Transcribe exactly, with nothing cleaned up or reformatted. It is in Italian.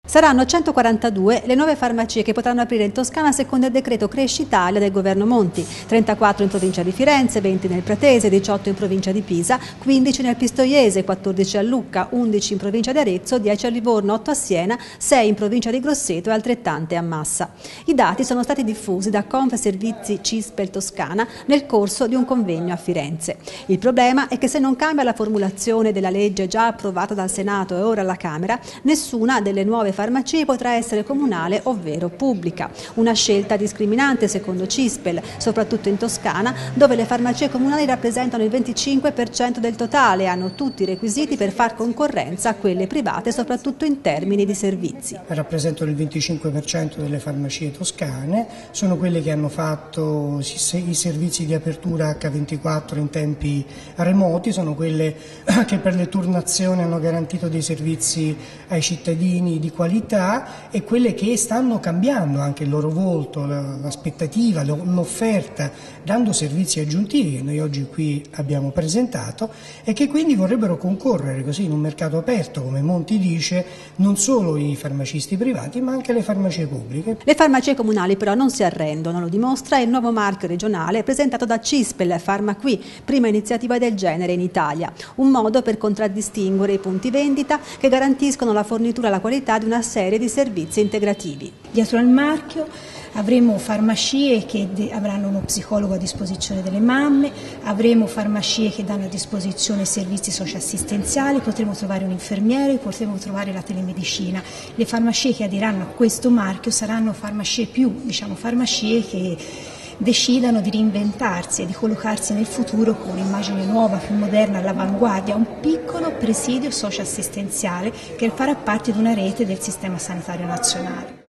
Saranno centoquarantadue le nuove farmacie che potranno aprire in Toscana secondo il decreto Cresci Italia del governo Monti, trentaquattro in provincia di Firenze, venti nel Pratese, diciotto in provincia di Pisa, quindici nel Pistoiese, quattordici a Lucca, undici in provincia di Arezzo, dieci a Livorno, otto a Siena, sei in provincia di Grosseto e altrettante a Massa. I dati sono stati diffusi da Confservizi Cispel Toscana nel corso di un convegno a Firenze. Il problema è che se non cambia la formulazione della legge già approvata dal Senato e ora alla Camera, nessuna delle nuove farmacie potrà essere comunale ovvero pubblica. Una scelta discriminante secondo Cispel, soprattutto in Toscana, dove le farmacie comunali rappresentano il venticinque per cento del totale e hanno tutti i requisiti per far concorrenza a quelle private, soprattutto in termini di servizi. Rappresentano il venticinque per cento delle farmacie toscane, sono quelle che hanno fatto i servizi di apertura acca ventiquattro in tempi remoti, sono quelle che per le turnazioni hanno garantito dei servizi ai cittadini di qualità e quelle che stanno cambiando anche il loro volto, l'aspettativa, l'offerta, dando servizi aggiuntivi che noi oggi qui abbiamo presentato e che quindi vorrebbero concorrere così in un mercato aperto, come Monti dice, non solo i farmacisti privati ma anche le farmacie pubbliche. Le farmacie comunali però non si arrendono, lo dimostra il nuovo marchio regionale presentato da Cispel, Farmaqui, prima iniziativa del genere in Italia, un modo per contraddistinguere i punti vendita che garantiscono la fornitura e la qualità di una serie di servizi integrativi. Dietro al marchio avremo farmacie che avranno uno psicologo a disposizione delle mamme, avremo farmacie che danno a disposizione servizi socioassistenziali, potremo trovare un infermiere, potremo trovare la telemedicina. Le farmacie che aderiranno a questo marchio saranno farmacie più, diciamo farmacie che decidano di reinventarsi e di collocarsi nel futuro con un'immagine nuova, più moderna, all'avanguardia, un piccolo presidio socioassistenziale che farà parte di una rete del sistema sanitario nazionale.